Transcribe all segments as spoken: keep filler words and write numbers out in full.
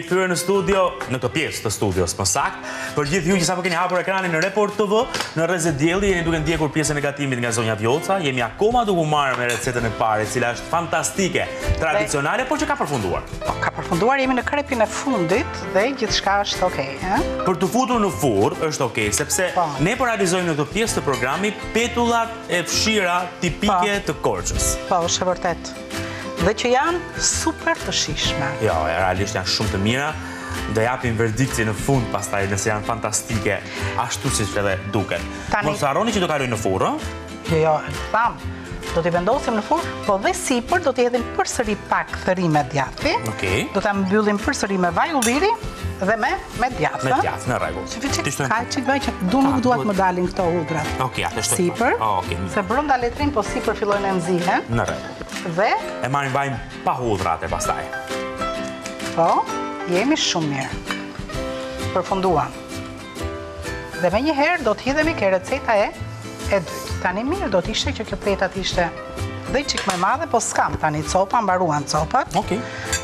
kthyer në studio, në këtë pjesë të studios, më saktë. Për gjithë ju që sapo keni hapur ekranin në Report T V, në Rrezet Dielli jeni duke ndjekur pjesën e gatimit nga zonja Vjoca. Jemi akoma duke u marrë me recetën e parë, e cila është fantastike, tradicionale, por që ka përfunduar. Po, ka përfunduar, jemi në krepin e fundit dhe gjithçka është okay, ëh? Për të futur në furrë është okay, sepse po. ne po realizojmë në këtë pjesë të programit petullat e fshira tipike po. të Korçës. Po, është e vërtet. Dhe që janë super të shishme. Jo, realisht janë shumë të mira. Do japim verdiktin në fund pastaj nëse janë fantastike, ashtu siç edhe duken. Mos harroni që do kalojnë në furrë, ëh? Jo, jo, tham. Do t'i vendosim në furrë, po dhe sipër do t'i hedhim përsëri pak thërime djathi. Okej. Do ta mbyllim përsëri me vaj ulliri dhe me me djath. Me djath, në rregull. Ka çik vaj që du nuk duat më dalin këto hudrat. Okej, atë shtoj. Sipër. Okej. Se brenda letrin, po sipër fillojnë të nxihen. Në rregull. Dhe e marrim vajin pa hudrat e pastaj. Po, jemi shumë mirë. Përfunduam. Dhe me njëherë do t'hidhemi ke receta e e dytë. Tani mirë do t'ishte që kjo petat ishte dhe qik me madhe, po s'kam tani copa, mbaruan copat. Okej.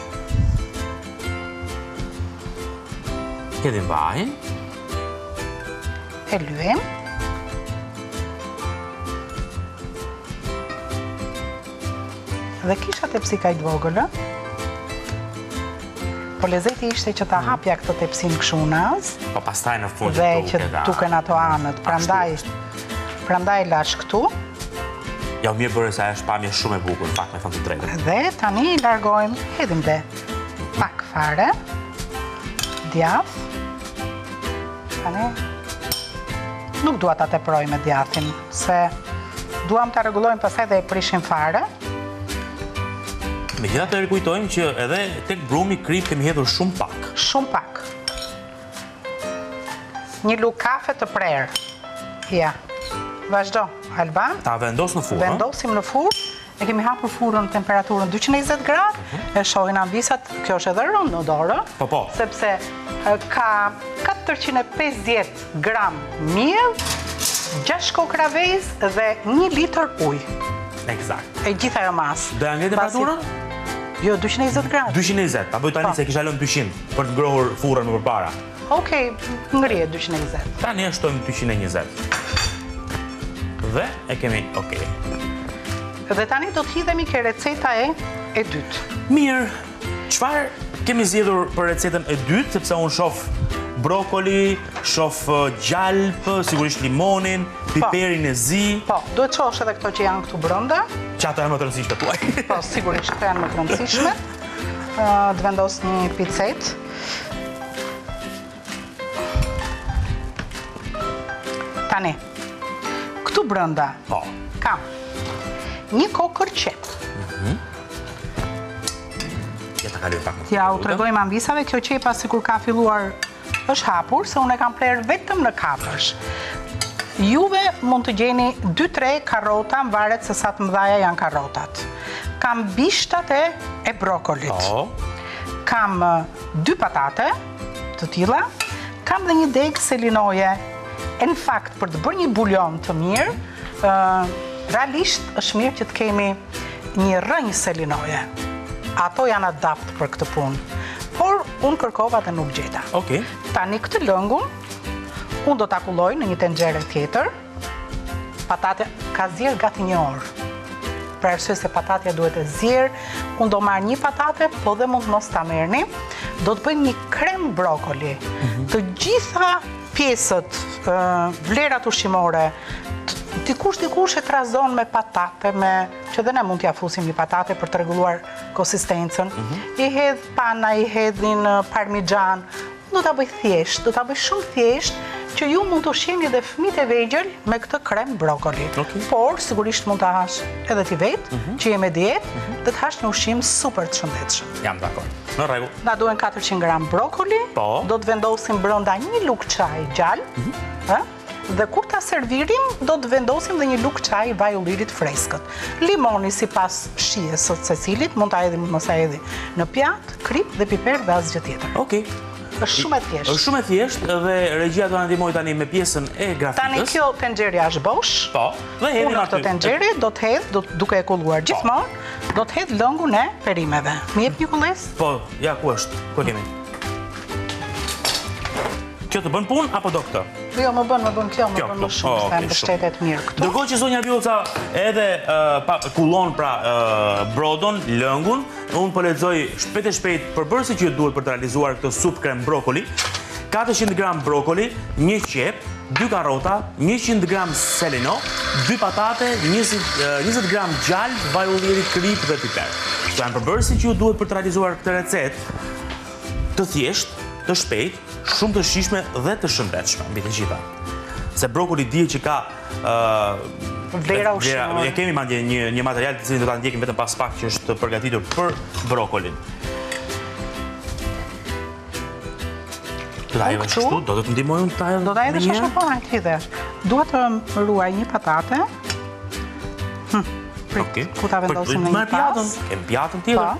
Hedhim vajin. E lyem. Dhe kisha tepsi kajt vogël, po lezeti ishte që ta hapja këtë tepsin këshu naz. Po pastaj në fund dhe që duken ato anët, prandaj prandaj lash këtu. Ja, mirë bërë sa është pamje shumë e bukur, pak me thënë të drejtën. Dhe tani i largojmë, hedhim dhe pak fare, djath. Tani nuk dua ta teproj me djathin, se duam ta rregullojmë pastaj dhe e prishim fare. Megjithatë të rikujtojmë që edhe tek brumi krip kemi hedhur shumë pak. Shumë pak. Një lugë kafe të prerë. Ja. Vazhdo, Alban. Ta vendos në furrë. Vendosim në furrë. E kemi hapur furrën në temperaturën dyqin e njëzet gradë. E shohin ambisat, kjo është edhe rënd në dorë. Po, po. Sepse ka katërqind e pesëdhjetë gram miell, gjashtë kokra vezë dhe një litër ujë. Eksakt. E gjitha ajo masë. Do ja ngre temperaturën? Jo, dyqin e njëzet gradë. dyqin e njëzet, ta bëj tani se kisha lënë dyqind për të ngrohur furrën më përpara. Okej, ngrihet dyqin e njëzet. Tani e shtojmë dyqin e njëzet. Dhe e kemi okej. Dhe tani do t'hidhemi ke receta e e dytë. Mirë, çfarë kemi zgjedhur për recetën e dytë, sepse unë shoh brokoli, shoh gjalp, sigurisht limonin, piperin e zi. Po, duhet çosh edhe këto që janë këtu brenda. Që ato janë më të rëndësishme tuaj. Po, sigurisht këto janë më të rëndësishme. Të vendos një picet. Tani, këtu brenda po. Kam një kokër qep. Ja ta kaloj pak më. Ja u tregojmë ambisave, kjo qepa sikur ka filluar është hapur, se unë e kam prerë vetëm në kapësh. Juve mund të gjeni dy tre karrota, varet se sa të mëdhaja janë karrotat. Kam bishtat e, e brokolit. Oh. Kam dy patate të tilla, kam dhe një degë selinoje. E në fakt, për të bërë një bulion të mirë, uh, realisht është mirë që të kemi një rrënjë selinoje. Ato janë adapt për këtë punë. Por unë kërkova dhe nuk gjeta. Okay. Tani këtë lëngun, unë do t'a kulloj në një tenxhere tjetër. Patate ka zjerë gati një orë. Për arsye se patatja duhet e zjerë, unë do marrë një patate, po dhe mund mos ta merrni. Do të bëjmë një krem brokoli. Mm-hmm. Të gjitha pjesët, vlerat ushqimore, dikush dikush e trazon me patate, me që dhe ne mund t'ja fusim një patate për të rregulluar konsistencën. Mm-hmm. I hedh pana, i hedhin parmixhan. Do ta bëj thjesht, do ta bëj shumë thjesht që ju mund të ushqeni dhe fëmijët e vegjël me këtë krem brokoli. Okay. Por sigurisht mund ta hash edhe ti vetë, mm-hmm. që je me dietë, mm-hmm. dhe të hash një ushqim super të shëndetshëm. Jam dakord. Në rregull. Na duhen katërqind gram brokoli. Po. Do të vendosim brenda një lugë çaj gjallë, mm-hmm. ë? Dhe kur ta servirim, do të vendosim dhe një lugë çaj vaj ullirit freskët. Limoni sipas shijes së secilit, mund ta hedhim, mos ta hedhim në pjatë, krip dhe piper dhe asgjë tjetër. Okej. Është shumë e thjeshtë. Është shumë e thjeshtë dhe regjia do na ndihmoj tani me pjesën e grafikës. Tani kjo tenxherja është bosh. Po. Dhe hedhim Unë këtë tenxhere do të hedh, do duke e kulluar gjithmonë, do të hedh lëngun e perimeve. Më jep një kulles? Po, ja ku është? Ku kemi? Kjo të bën punë apo do këtë? Jo, më bën, më bën kjo, më Kjo, bën më kjo. shumë, Oh, se okay, më mbështetet mirë këtu. Ndërkohë që zonja Vjoca edhe uh, pa, kullon pra uh, brodon, lëngun, unë po lexoj shpejt e shpejt përbërësi që ju duhet për të realizuar këtë supë krem brokoli. katëqind gram brokoli, një qep, dy karrota, njëqind gram seleno, dy patate, njëzet gram gjalp, vaj ulliri, krip dhe piper. Këto janë përbërësi që ju duhet për të realizuar këtë recet të thjesht, të shpejt, shumë të shishme dhe të shëndetshme mbi të gjitha. Se brokoli dihet që ka uh, vlera ushqimore. Ne kemi mandje një një material të cilin do ta ndjekim vetëm pas pak që është përgatitur për brokolin. Do ta jeve kështu, do të të ndihmoj unë ta. Do ta edhe shashë po hajt hidhesh. Dua të ruaj një patate. Hm. Okej. Ku ta vendosim në një pas? E pjatën tjetër.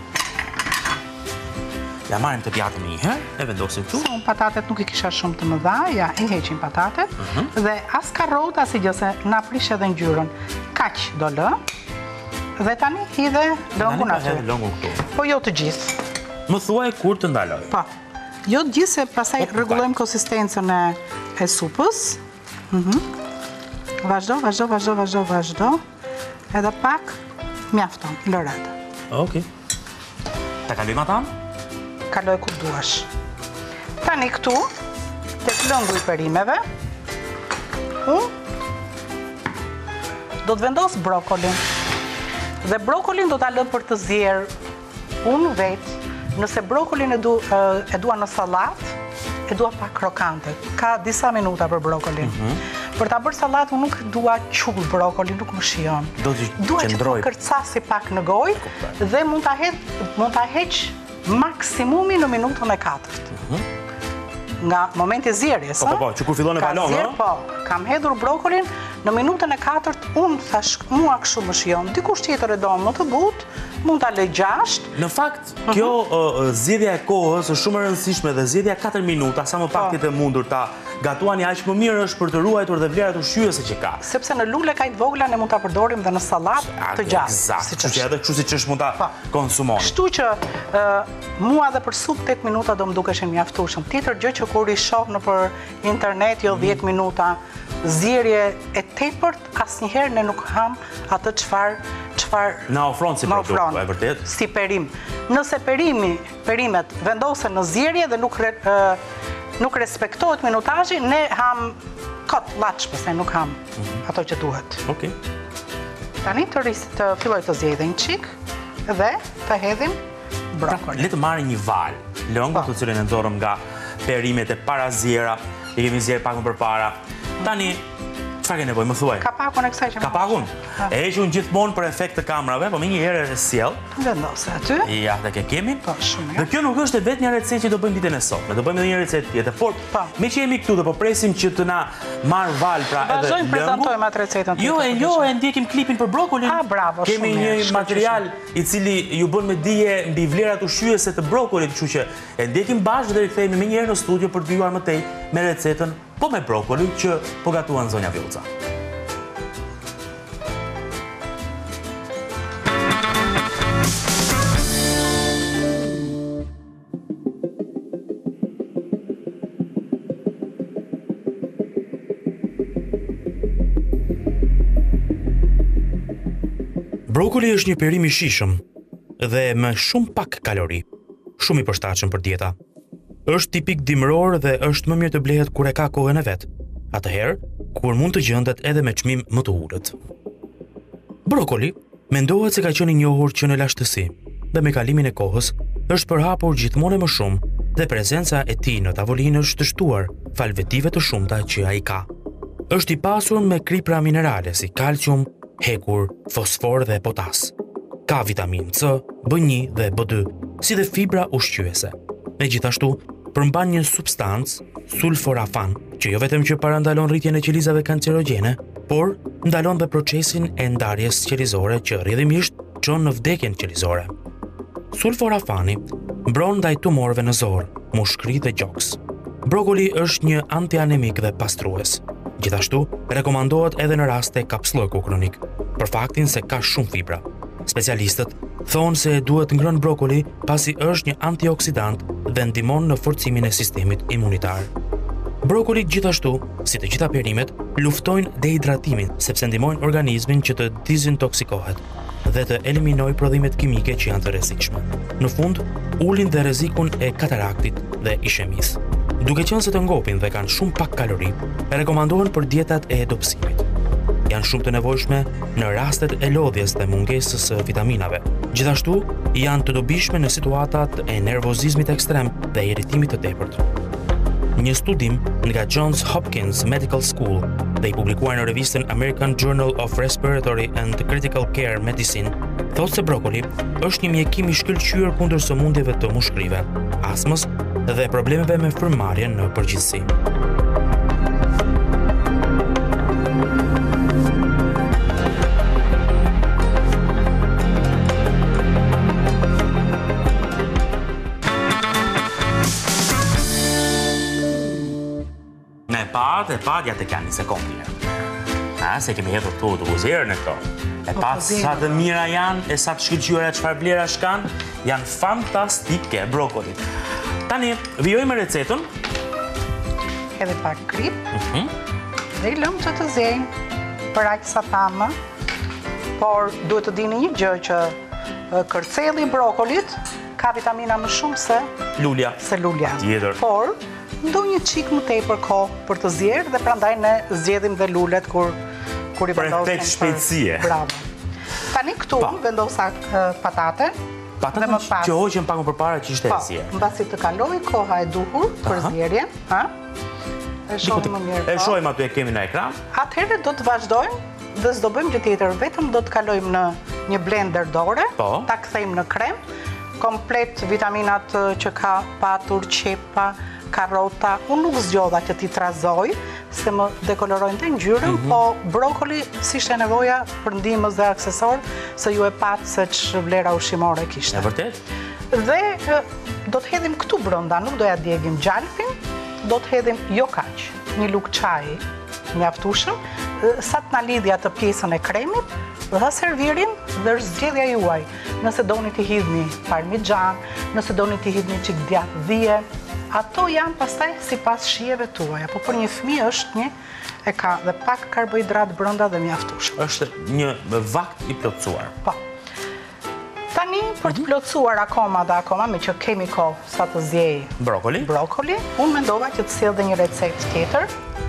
Ja marrim të pjatën një herë, e vendosim këtu. Unë patatet nuk i kisha shumë të mëdha, ja i heqim patatet, dhe as karrot, as i gjë se na prish edhe ngjyrën. Kaq do lë. Dhe tani hidhe lëngun aty. Lëngun këtu. Po jo të gjithë. Më thuaj kur të ndaloj. Po. Jo të gjithë se pastaj rregullojmë konsistencën e e supës. Mhm. Vazhdo, vazhdo, vazhdo, vazhdo, vazhdo. Edhe pak mjafton, lëret. Okej. Ta kalojmë ata? Kaloj ku duash. Tani këtu, tek lëngu i perimeve, unë do të vendos brokolin. Dhe brokolin do ta lë për të zier unë vetë. Nëse brokolin e, du, e dua në sallat, e dua pak krokante. Ka disa minuta për brokolin. Mm -hmm. Për ta bërë sallat, unë nuk dua qull brokolin, nuk më shijon. Do të dua që qëndroj. të kërcasi pak në gojë dhe mund ta heq, mund ta heq maksimumi në minutën e katërt. Nga momenti zjerjes, po, po, po, që kur fillon e valon, zjer, po, kam hedhur brokolin, në minutën e katërt, unë thash, mua kështu më shijon, dikush tjetër e do më të butë, mund ta lë gjashtë. Në fakt, kjo uh, zgjedhja e kohës është shumë e rëndësishme dhe zgjedhja katër minuta, sa më pak të mundur ta gatuani aq më mirë është për të ruajtur dhe vlerat ushqyese që ka. Sepse në lule kaq të vogla ne mund ta përdorim dhe në sallatë të gjatë. Eksakt, kështu që edhe kështu siç është mund ta konsumoni. Kështu që uh, mua edhe për supë tetë minuta do më dukeshin mjaftueshëm. Tjetër gjë që kur i shoh nëpër internet jo dhjetë minuta zjerje e tepërt, asnjëherë ne nuk ham atë çfarë çfarë na ofron si produkt, e vërtet? Si perim. Nëse perimi, perimet vendosen në zjerje dhe nuk re, uh, nuk respektohet minutazhi, ne ham kot llaç, pastaj nuk ham mm -hmm. ato që duhet. Okej. Okay. Tani të, ris, të filloj të zgjedhë një çik dhe të hedhim brokoli. Le të marrim një val, lëngu të cilën e nxorëm nga perimet e parazjera, i kemi zjerë pak më përpara. Tani çfarë ke nevojë, më thuaj? Kapakun e kësaj që. Kapakun? E heq unë gjithmonë për efekt të kamerave, po më një herë e sjell. Vendose aty. Ja, dhe ke kemi. Po, shumë mirë. Dhe kjo nuk është vetëm një recetë që do bëjmë ditën e sotme, do bëjmë edhe një recetë tjetër. Por me që jemi këtu dhe po presim që të na marr val pra edhe lëngu. Vazhdojmë prezantojmë atë recetën. Jo, e jo, e ndjekim klipin për brokolin. Ah, bravo, shumë Kemi një material i cili ju bën me dije mbi vlerat ushqyese të brokolit, kështu që e ndjekim bashkë dhe rikthehemi më njëherë në studio për të vijuar më tej me recetën po me brokolin që po gatuan zonja Vjoca. Brokoli është një perim i shijshëm dhe me shumë pak kalori, shumë i përshtatshëm për dieta. Është tipik dimror dhe është më mirë të blehet kur e ka kohën e vet. Atëherë, kur mund të gjendet edhe me çmim më të ulët. Brokoli mendohet se ka qenë i njohur që në lashtësi dhe me kalimin e kohës është përhapur gjithmonë më shumë dhe prezenca e tij në tavolinë është të shtuar fal vetive të shumta që ai ka. Është i pasur me kripra minerale si kalcium, hekur, fosfor dhe potas. Ka vitamin C, B një dhe B dy, si dhe fibra ushqyese. Megjithashtu, përmban një substancë, sulforafan, që jo vetëm që parandalon rritjen e qelizave kancerogjene, por ndalon dhe procesin e ndarjes qelizore që rrjedhimisht çon në vdekjen qelizore. Sulforafani mbron ndaj tumorëve në zor, mushkri dhe gjoks. Brokoli është një antianemik dhe pastrues. Gjithashtu, rekomandohet edhe në raste kapslloku kronik, për faktin se ka shumë fibra. Specialistët thonë se duhet ngrënë brokoli pasi është një antioksidant dhe ndihmon në forcimin e sistemit imunitar. Brokolit gjithashtu, si të gjitha perimet, luftojnë dehidratimin, sepse ndihmojnë organizmin që të dezintoksikohet dhe të eliminojë prodhimet kimike që janë të rrezikshme. Në fund, ulin dhe rrezikun e kataraktit dhe ishemisë. Duke qenë se të ngopin dhe kanë shumë pak kalori, rekomandohen për dietat e dobësimit. Janë shumë të nevojshme në rastet e lodhjes dhe mungesës së vitaminave. Gjithashtu, janë të dobishme në situatat e nervozizmit ekstrem dhe irritimit të tepërt. Një studim nga Johns Hopkins Medical School dhe i publikuar në revistën American Journal of Respiratory and Critical Care Medicine thotë se brokoli është një mjekim i shkëlqyer kundër sëmundjeve të mushkërive, astmës dhe problemeve me frymëmarrjen në përgjithësi. Pat, e pat, ja të kanë një sekundë. A, se kemi hedhur tu të buzerë në këto. E pat, sa të mira janë, e sa të shkëlqyera çfarë vlera shkan, janë fantastike brokolit. Tani, vijojmë me recetën. Edhe pak krip. Dhe i lëmë që të zejnë për aq sa tamë. Por duhet të dini një gjë që kërcelli i brokolit ka vitamina më shumë se lulja. Se lulja. Tjetër. Por ndo një qik më tepër kohë për të zjerë dhe prandaj ne zgjedhim dhe lulet kur, kur i vendosim për shpejtësie. Bravo. Tani këtu pa. vendosa uh, patate. Patate pas... që hoqen pak më përpara që ishte esie. Po, mbasi të kaloj koha e duhur për zjerje. Ha? E shohim më mirë. E shohim aty e kemi në ekran. Atëherë do të vazhdojmë dhe s'do bëjmë gjë tjetër, vetëm do të kalojmë në një blender dore, po. ta kthejmë në krem, komplet vitaminat që ka patur, qepa, karota, unë nuk zgjodha që ti trazoj, se më dekolorojnë të ngjyrën, mm -hmm. po brokoli si ishte nevoja për ndihmës dhe aksesor, se ju e patë se që vlera ushqimore kishte. E vërtet? Dhe do të hedhim këtu brenda, nuk doja djegim gjalpin, do të hedhim jo kaq, një lugë çaji mjaftueshëm, sa të na lidhja të pjesën e kremit, dhe servirin dhe është zgjedhja juaj. Nëse doni t'i hidhni parmigjan, nëse doni t'i hidhni çik djathë dhije, ato janë pastaj sipas shijeve tuaja, po për një fëmijë është një e ka dhe pak karbohidrat brenda dhe mjaftueshëm. Është një vakt i plotësuar. Po. Tani për të plotësuar akoma dhe akoma me që kemi kohë sa të zjej brokoli. Brokoli, unë mendova që të sjell dhe një recetë tjetër.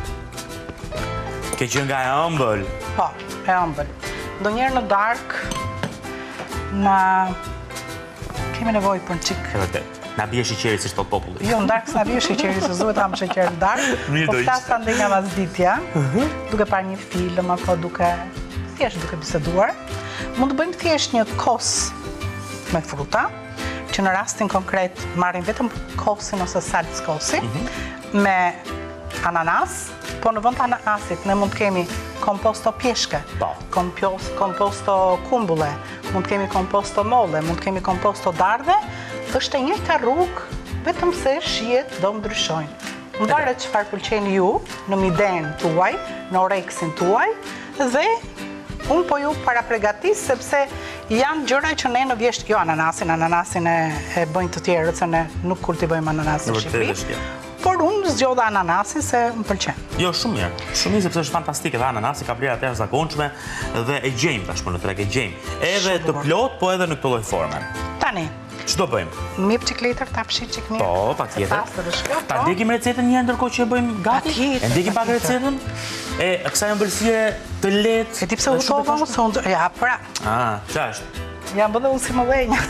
Ke qenë nga e ëmbël. Po, e ëmbël. Ndonjëherë në darkë na kemi nevojë për një çik. E vërtet. Na bie sheqeri si thot populli. Jo, në darkë s'na bie sheqeri, se zuhet ham sheqer në darkë. Po flasa ndë nga masditja, duke parë një film, apo duke thjesht duke biseduar. Mund të bëjmë thjesht një kos me fruta, që në rastin konkret marrim vetëm kosin ose salc kosi, me ananas, po në vend të ananasit ne mund të kemi komposto pjeshke, komposto kumbulle, mund të kemi komposto molle, mund të kemi komposto dardhe, është e njëjta rrugë, vetëm se shihet do ndryshojnë. Mbaret çfarë pëlqen ju në miden tuaj, në oreksin tuaj, dhe unë po ju para pregatis, sepse janë gjëra që ne në vjesht, jo ananasin, ananasin e, e bëjnë të tjerët, se ne nuk kultivojmë ananasin në Shqipëri, por unë zgjodha ananasin se më pëlqen. Jo, shumë mirë. Shumë mirë sepse është fantastike dhe ananasi ka vlera të jashtëzakonshme dhe e gjejmë tashmë në treg e gjejmë. Edhe të plot, po edhe në këtë lloj forme. Tani, ç'do bëjmë? Mip çik letër ta pshit çik mirë. Po, patjetër. Ta ndjekim recetën një ndërkohë që e bëjmë gati. E ndjekim pak recetën e kësaj ëmbëlsire të lehtë. E ti pse u thova më son? Ja, pra. Ah, ç'është? Jam bëdhe unë si më dhenjat.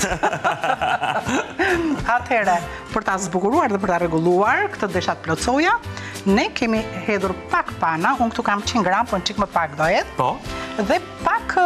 Atëhere, për ta zbukuruar dhe për ta rregulluar këtë desha të plotësoja, ne kemi hedhur pak pana, unë këtu kam qind gram, po në çik më pak do jetë. Po. Dhe pak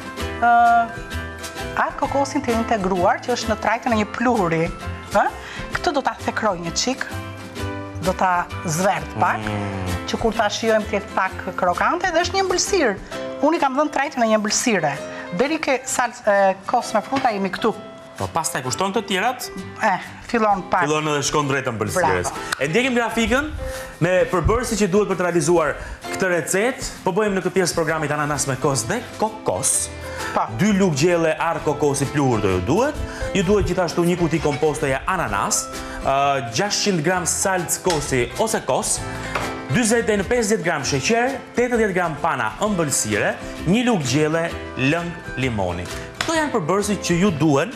atë kokosin të integruar, që është në trajtën e një pluhuri. Këtë do ta thekroj një çik, do ta zvert pak, që kur ta shijojmë të jetë pak krokante, dhe është një ëmbëlsirë. Unë i kam dhënë trajtën e një ëmbëlsire. Deri ke salcë kos me fruta jemi këtu. Po pastaj kushton të tjerat? Eh, fillon pak. Fillon edhe shkon drejt ëmbëlsirës. E ndjekim grafikën me përbërësit që duhet për të realizuar këtë recetë. Po bëjmë në këtë pjesë programit ananas me kos dhe kokos. Dy lugë gjelle ar kokosi pluhur do ju duhet. Ju duhet gjithashtu një kuti kompostoja ananas, gjashtëqind gram salcë kosi ose kos, dyzet deri në pesëdhjetë gram sheqer, tetëdhjetë gram pana ëmbëlsire, një lugë gjelle lëng limoni. Këto janë përbërësit që ju duhen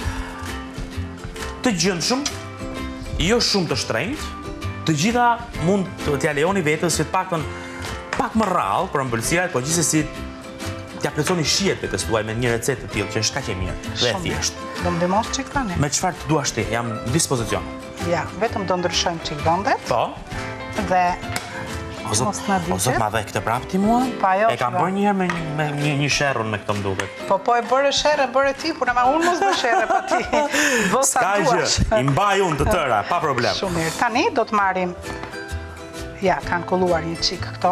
të gjendshëm, jo shumë të shtrenjtë, të gjitha mund të t'ja lejoni vetës që të paktën pak më rrallë për ëmbëlsirat, por gjithsesi t'ja plotësoni shijet vetes tuaj me një recetë të tillë që është kaq e mirë dhe e thjeshtë. Do më ndihmosh çik tani? Me çfarë të duash ti, jam në dispozicion. Ja, vetëm do ndryshojmë çik vendet. Po. Dhe O zot, o zot ma dhe këtë prapë ti mua? Pa jo. E kam bërë një herë me, me një, një sherrun me këtë më duket. Po po e bëre sherrë, bëre ti, por ama unë mos bë sherrë pa ti. Vë sa Ska duash. gjë, i mbaj unë të tëra, pa problem. Shumë mirë. Tani do të marrim, ja, kanë kolluar një çik këto.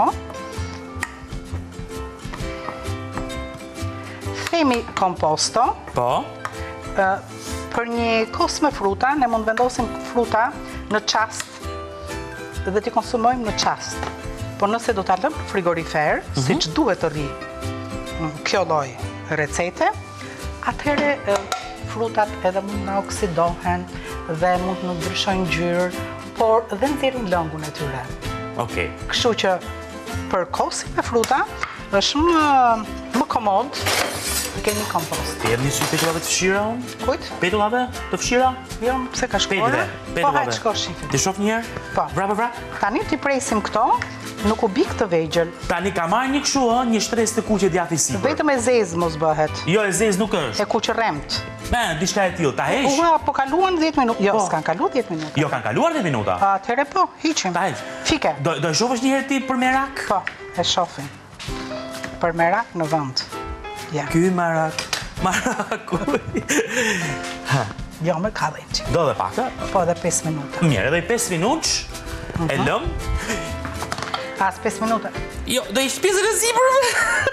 Themi komposto. Po. Ë, për një kos me fruta, ne mund vendosim fruta në çast dhe t'i konsumojmë në çast. Por nëse do ta lëmë në frigorifer, siç duhet të rri kjo lloj recete, atëherë e, frutat edhe mund të oksidohen dhe mund të ndryshojnë ngjyrë, por dhe nxjerrin lëngun e tyre. Okej. Kështu që për kosin me fruta është më, më komod të keni kompost. Ti jep një sy petullave të fshira unë? Kujt? Petullave të fshira? Jo, pse ka shkore? Petve, Po petullave. hajt shko shifit. Ti shoh një herë? Po. Bra, bra, bra. Tani ti presim këto në kubik të vegjël. Tani ka marrë një kështu, ë, një shtresë të kuqe djati sipër. Vetëm e zezë mos bëhet. Jo, e zezë nuk është. E kuqërremt. Me, diçka e tillë, ta heq. Ua, po kaluan dhjetë minuta. Jo, Po. s'kan kaluar dhjetë minuta. Jo, kanë kaluar dhjetë minuta. Atëherë po, hiqim. Ta heq. Fike. Do do e shohësh një herë ti për merak? Po, e shohim. Për merak në vend. Ja. Ky merak. Maraku. Jo, më ka dhënë çik. Do dhe pak, ë? Po edhe pesë minuta. Mirë, edhe i pesë minutë e lëm. As pesë minuta. Jo, do i shpizën e sipërve.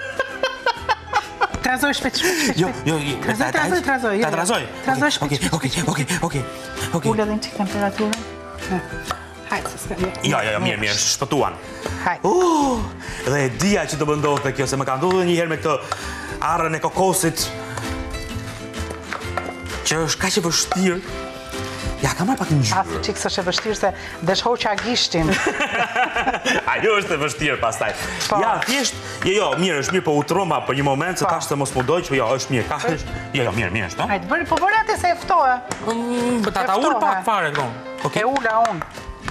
Trazoj shpejt, shpejt, shpejt. Jo, jo, jo. Trazoj, trazoj, trazoj. Ta trazoj. Trazoj shpejt. Okej, okej, okej, okej. Okej. Ule edhe një çik temperaturën. Ha. Hajde, se s'ka. Jo, jo, jo, mirë, mirë, shpëtuan. Hajde. Uh, dhe e dija që do më ndodhte kjo, se më ka ndodhur një herë me këtë arrën e kokosit, që është kaq e vështirë. Ja, ka marrë pak një As ngjyrë. çik s'është e vështirë se dëshhoqa gishtin. Ajo është e vështirë pastaj. Po. Ja, thjesht, jo, jo, mirë, është mirë, po u tromba për një moment se Po. kaq të mos më doj, që jo, është mirë, kaq është. Jo, jo, mirë, mirë është, no? Hajde, bëri, po bëri atë se e ftohe. Mm, ta ta ul Eftohe. pak fare këtu. E Okej. ula unë.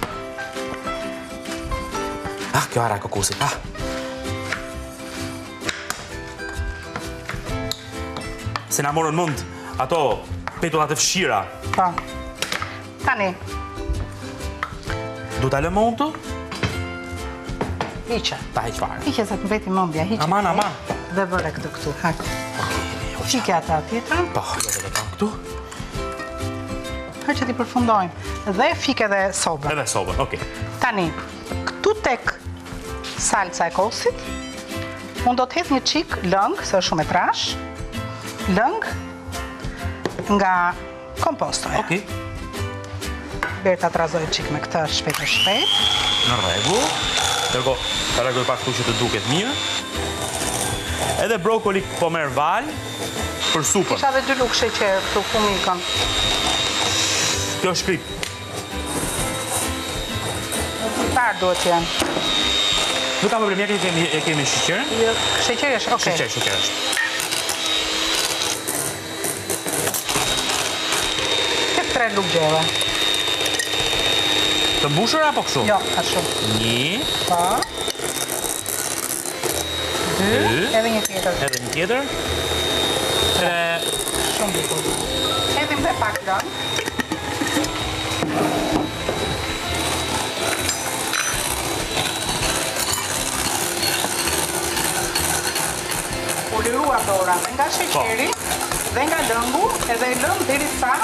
Ah, kjo ara e kokosit. Ah. Se na morën mend ato petullat e fshira. Po. Tani, Du ta lëmë unë të? hiqe. Ta heq fare. Hiqe se të mbeti mendja, hiqe. Aman, aman. Dhe bëre këtë këtu, hajde. Fike ata tjetër, Po, jo do të kam këtu. hajde që ti përfundojmë. Dhe fike dhe sobën. Edhe sobën, okej. Tani, këtu tek salca e kosit, unë do të hedh një çik lëng, se është shumë e trash. Lëng nga kompostoja. Okej. Berta trazoj çik me këtë shpejt e shpejt. Në rregull. Dërgo, ta rregull pak këtu që të duket mirë. Edhe brokoli po merr val për supën. Kisha dhe dy lukë sheqer këtu fumikën. Kjo është krip. Parë duhet janë. Nuk ka problem, ja ke kemi e kemi sheqerin. Jo, sheqeri është, okay. Sheqer, sheqer është. Këtë tre lukë gjeve. Të mbushur apo kështu? Jo, ashtu. Një, Pa. Dy, Dy. edhe një tjetër. edhe një tjetër. Tre. Shumë bukur. Hedhim dhe pak lëng. U lirua dora nga sheqeri dhe nga lëngu, edhe e lëm derisa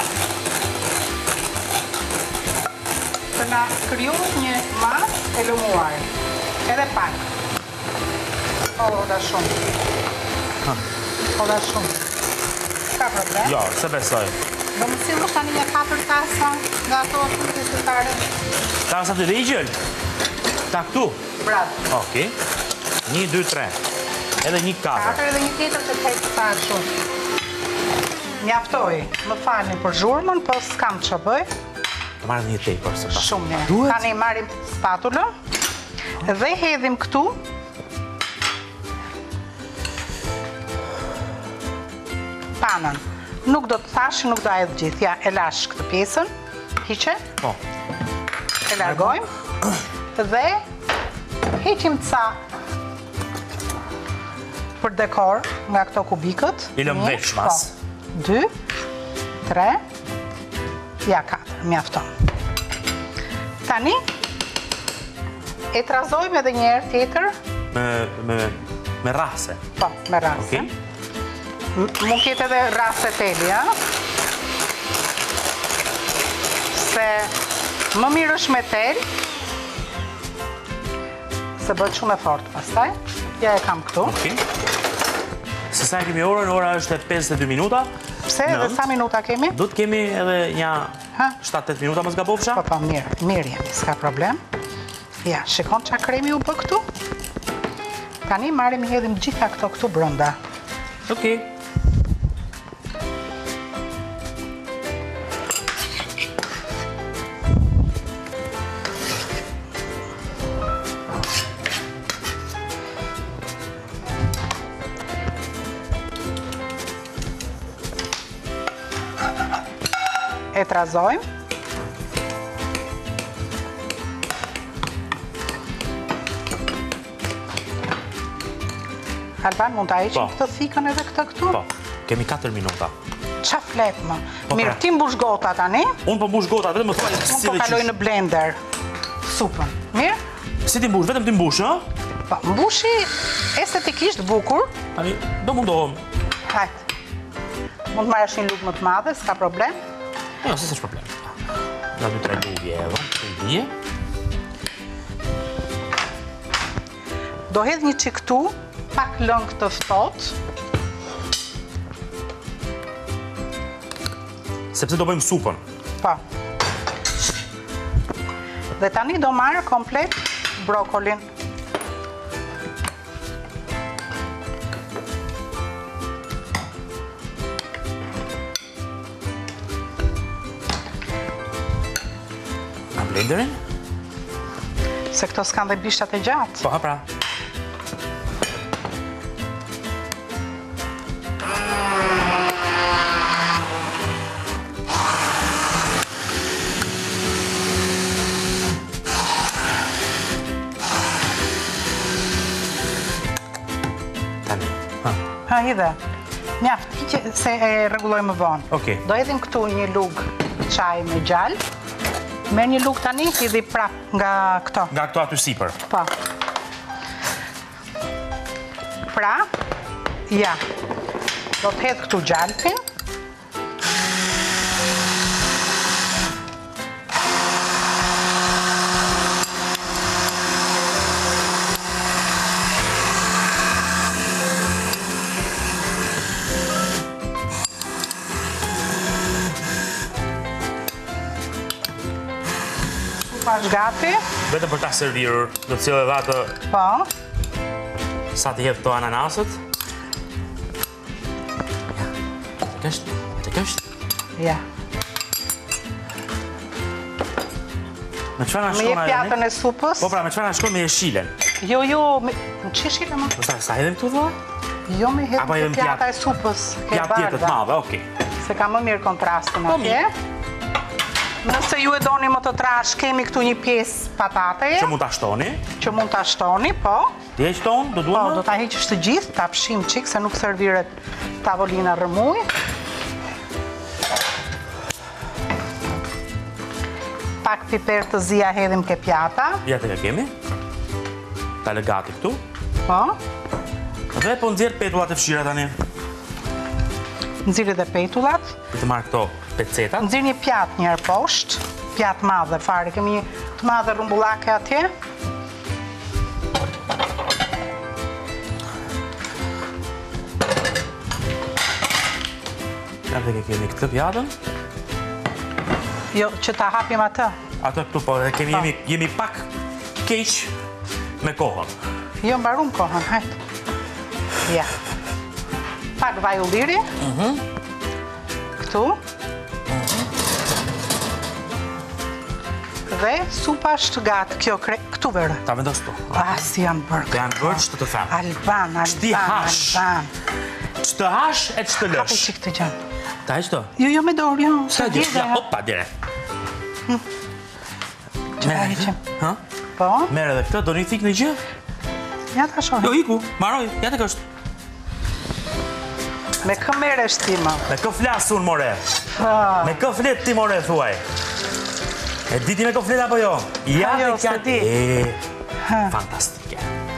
të na krijohet një masë e lëmuar. Edhe pak. O, da shumë. O, da shumë. Ka problem? Jo, se besoj. Do më sillesh tani një katër tasa nga ato frutës fetare. Tasa të vegjël. Ta këtu. Bravo. Okej. Një, dy, tre. Edhe një katër. Katër edhe një tjetër që të hekë sa shumë. Mjaftoj, më falni për zhurmën, po s'kam që bëj. të marrë një tepër së bashku. Shumë mirë. Duhet? Tani marrim spatulën dhe hedhim këtu panën. Nuk do të thash, nuk do a edhe gjithë. Ja, e lash këtë pjesën, hiqe, Po. e largojmë dhe heqim ca për dekor nga këto kubikët. I lëm Një, veç mas. Po. Dy, tre, ja katër, mjafton. Tani, e trazojmë edhe një herë tjetër, Me, me, me rase. po, me rase. Okej. Mund ketë edhe rase teli, ja? Se më mirë është me tel, se bëhet shumë e fortë pastaj. Ja e kam këtu. Okej. Se sa e kemi orën, ora është e pesëdhjetë e dy minuta. Pse edhe Nënt. sa minuta kemi? Do të kemi edhe një Ha? shtatë tetë minuta, mos gabofsha? Po, po, mirë, mirë jemi, s'ka problem. Ja, shikon qa kremi u bë këtu? Tani marrim i hedhim gjitha këto këtu brenda. Okej. E trazojmë. Alban, mund ta heqim Po. këtë thikën edhe këtë këtu? Po, kemi katër minuta. Qa flet më? Po, Mirë, pra. ti mbush gota tani, Unë po mbush gota, vetëm më thuaj unë si po dhe kaloj qish. në blender supën. Mirë? Si ti mbush, vetëm ti mbush, ë? Po, mbushi estetikisht bukur. Tani, do mundohem. Hajt. Mund të marrësh një lugë më të madhe, s'ka problem. Jo, se s'është problem. Nga dy tre lugje edhe, të ndije. Do hedh një çik këtu, pak lëng të ftohtë. Sepse do bëjmë supën. Po. Dhe tani do marrë komplet brokolin. Në blenderin? Se këto s'kan dhe bishtat e gjatë. Po, ha pra. Tani, ha. Ha, hidhe. Mjaft, hiqe se e rregulloj më vonë. Okej. Do hedhim këtu një lugë çaj me gjallë. Merr një lugë tani, hidhi prap nga këto. Nga këto aty sipër. Po. Pra, ja. Do të hedh këtu gjallëpin. Supa është gati. Vetëm për ta servirur, do të cilë edhe atë Po. sa të jep këto ananasët. Ja, të kështë, ja të kështë. Ja. Me çfarë na Me shkon jep ajo? pjatën e supës. Po pra, me çfarë na shkon me jeshilen? Jo, jo, me... Në që shile më? Do sa sa hedhim këtu vëlla? Jo, me hedhë Apo të hedhim pjata pjatë- e supës. ke Ja tjetër të bardha. madhe, okay. Se ka më mirë kontrastin Po, atje. Nëse ju e doni më të trash, kemi këtu një pjesë patateje, Që mund ta shtoni? që mund ta shtoni, po. Ti e shton, do Po, duam. do ta heqësh të gjithë, ta pshim çik se nuk serviret tavolina rrëmuj. Pak piper të zi ja hedhim ke pjata, Ja të ka kemi. Ta lë gati këtu. po. Dhe po nxjerr petullat e fshira tani. Nxirri dhe petullat. Për të marrë këto pecetat. Nxirr një pjatë një herë poshtë, pjatë madhe fare, kemi një të madhe rumbullake atje. Ja të ke kemi këtë pjatën. Jo, që ta hapim atë. Ato këtu po, dhe kemi jemi, jemi pak keq me kohën. Jo, mbarum kohën, hajtë. Ja. Pak vaj ulliri. Këtu. Dhe supa është gatë, kjo kre... këtu verë. Ta vendos tu. Ah, si janë bërë Të janë bërë që të të them. Alban, Ç'ti Alban, hash. Alban. Që të hash e që të Kape lësh. qikë të gjënë. Ta heq të? Jo, jo me dorë, jo. Sa Se gjë? djega, Ja, opa, dire. Që ta heqim? Ha? Po, Merë edhe këtë, do një thik në gjë? ja ta shohi. Jo, iku, maroj, ja të kështë. Me kë merresh ti më? Me kë flasë unë, more. Ah, Me kë flet ti, more, thuaj. E di ti me kë flet apo jo? Ja Jo, dhe kja... se di. E, ha. fantastike.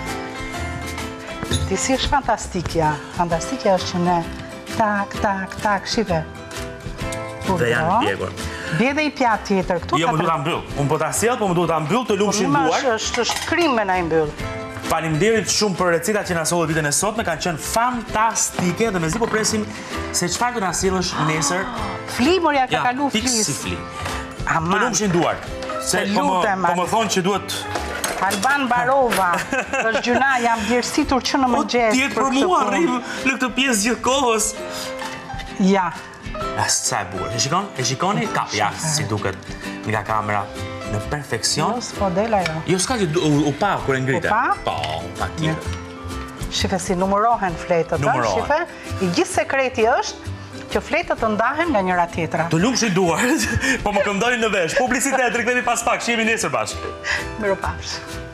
Ti si është fantastikja. Fantastikja është që ne tak, tak, tak, shive. Dhe janë pjekur. Bje dhe i pjatë tjetër. Këtu Jo, më du ta mbyll. Unë po ta sjell, po më du ta mbyll të lumshin Më duar. është, është, është krim me na i mbyll. Faleminderit shumë për recetat që na solli ditën e sotme, kanë qenë fantastike dhe mezi po presim se çfarë do na sjellësh nesër. Flimurja ka Ja, kalu fiks flis. si fli. Të Aman, lumshin duar. Se Të po më lutem, po më Ale. thonë që duhet Alban Barova, është gjuna, jam djersitur që në po mëngjes. tjetë për mua rrim në këtë pjesë gjithë kohës. Ja, As sa e bukur. E shikon? E shikoni? Kap ja si duket nga kamera në perfeksion. jo, s'po dela jo. Jo, s'ka që u, u pa kur e ngrite. U pa? Po, pa tjetër. Shife si numërohen fletët, a? Numërohen. Shife, i gjithë sekreti është që fletët të ndahen nga njëra tjetra. Të lumshin duar, po më këndojnë në vesh. Publicitet, rikthehemi pas pak, shihemi nesër bashkë. Mirupafsh.